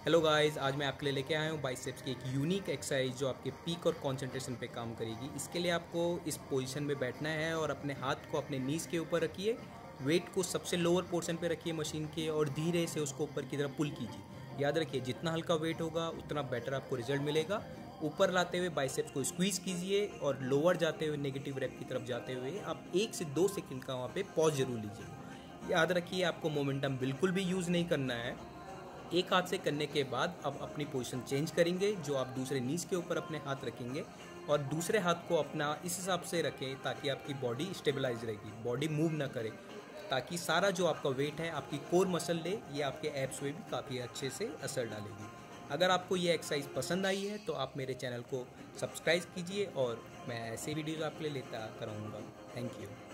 Hello guys, आज मैं आपके लिए लेके आया हूँ बाइसेप्स की एक यूनिक एक्सरसाइज जो आपके पीक और कंसंट्रेशन पे काम करेगी। इसके लिए आपको इस पोजीशन में बैठना है और अपने हाथ को अपने नीज के ऊपर रखिए। वेट को सबसे लोअर पोर्शन पे रखिए मशीन के और धीरे से उसको ऊपर की तरफ पुल कीजिए। याद रखिए, जितना हल्का वेट होगा उतना बेटर आपको रिजल्ट मिलेगा। ऊपर लाते हुए बाइसेप्स को स्क्वीज कीजिए और लोअर जाते हुए नेगेटिव रैप की तरफ जाते हुए आप 1 से 2 सेकंड का वहाँ पे पॉज जरूर लीजिए। याद रखिए, आपको मोमेंटम बिल्कुल भी यूज़ नहीं करना है। एक हाथ से करने के बाद अब अपनी पोजीशन चेंज करेंगे, जो आप दूसरे नीज के ऊपर अपने हाथ रखेंगे और दूसरे हाथ को अपना इस हिसाब से रखें ताकि आपकी बॉडी स्टेबलाइज रहेगी, बॉडी मूव ना करे, ताकि सारा जो आपका वेट है आपकी कोर मसल ले, ये आपके एब्स में भी काफ़ी अच्छे से असर डालेगी। अगर आपको ये एक्सरसाइज पसंद आई है तो आप मेरे चैनल को सब्सक्राइब कीजिए और मैं ऐसे वीडियोज़ आपके लिए लेता रहूँगा। Thank you.